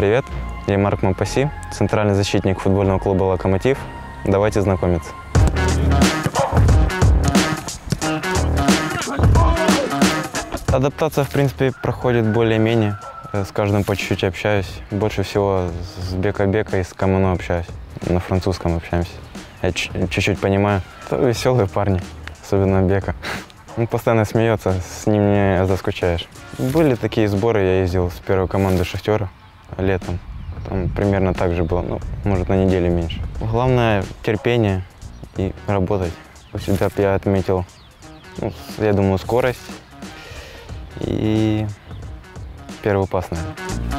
привет! Я Марк Мапаси, центральный защитник футбольного клуба «Локомотив». Давайте знакомиться. Адаптация, в принципе, проходит более-менее. С каждым по чуть-чуть общаюсь. Больше всего с Бека и с Камано общаюсь. На французском общаемся. Я чуть-чуть понимаю. Это веселые парни, особенно Бека. Он постоянно смеется, с ним не заскучаешь. Были такие сборы, я ездил с первой командой «Шахтера» летом. Там примерно так же было, может, на неделю меньше. Главное – терпение и работать. Всегда я отметил, я думаю, скорость и первый пас, наверное.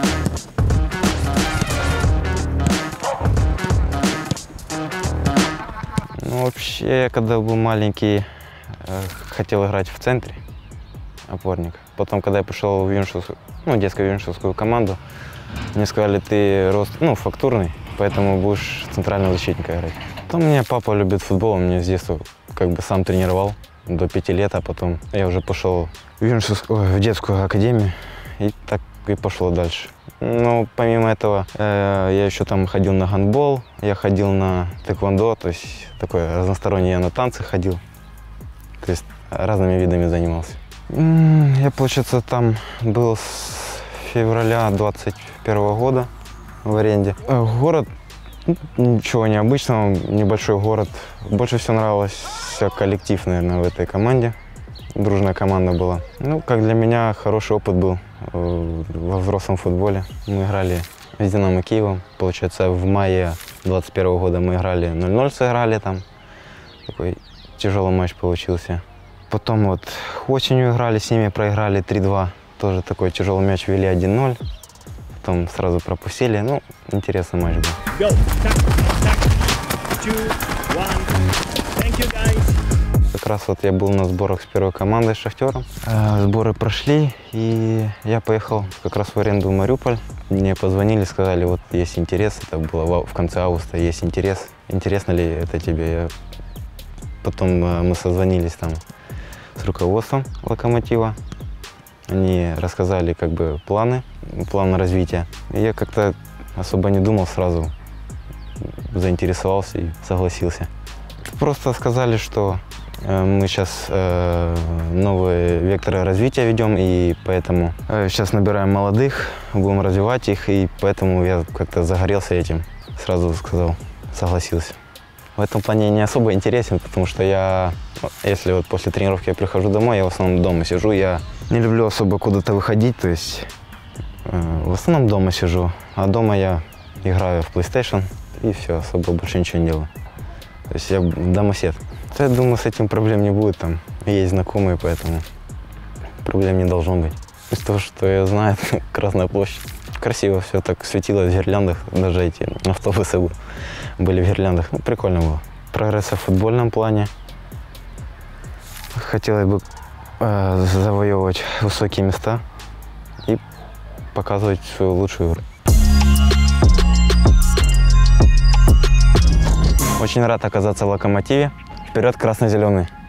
Вообще, когда был маленький, хотел играть в центре, опорник. Потом, когда я пришел в детско-юношескую команду, мне сказали, ты рост, фактурный, поэтому будешь центрального защитника играть. Потом меня папа любит футбол, он меня с детства сам тренировал до 5 лет, а потом я уже пошел в детскую академию и так и пошло дальше. Но помимо этого, я еще там ходил на гандбол, я ходил на тэквондо, то есть такое разностороннее, я на танцы ходил, то есть разными видами занимался. Я, получается, там был с февраля 2021 года в аренде. Город, ничего необычного, небольшой город. Больше всего нравился коллектив, наверное, в этой команде. Дружная команда была. Как для меня хороший опыт был во взрослом футболе. Мы играли с «Динамо» Киевом. Получается, в мае 2021 года мы играли 0-0, сыграли там. Такой тяжелый матч получился. Потом осенью играли с ними, проиграли 3-2. Тоже такой тяжелый мяч, вели 1-0. Потом сразу пропустили. Интересный матч был. Как раз я был на сборах с первой командой, с «Шахтером». Сборы прошли, и я поехал как раз в аренду в Мариуполь. Мне позвонили, сказали, есть интерес, это было в конце августа, есть интерес. Интересно ли это тебе? Потом мы созвонились там с руководством «Локомотива». Они рассказали планы развития. И я как-то особо не думал, сразу заинтересовался и согласился. Просто сказали, что мы сейчас новые векторы развития ведем, и поэтому сейчас набираем молодых, будем развивать их, и поэтому я как-то загорелся этим. Сразу сказал, согласился. В этом плане не особо интересен, потому что если после тренировки я прихожу домой, я в основном дома сижу. Я не люблю особо куда-то выходить, то есть в основном дома сижу. А дома я играю в PlayStation и все, особо больше ничего не делаю. То есть я домосед. Я думаю, с этим проблем не будет, там есть знакомые, поэтому проблем не должно быть. Из того, что я знаю, Красная площадь. Красиво все так светило в гирляндах, даже эти автобусы были в гирляндах. Прикольно было. Прогресса в футбольном плане. Хотелось бы завоевывать высокие места и показывать свою лучшую игру. Очень рад оказаться в «Локомотиве». Вперед, красно-зеленый!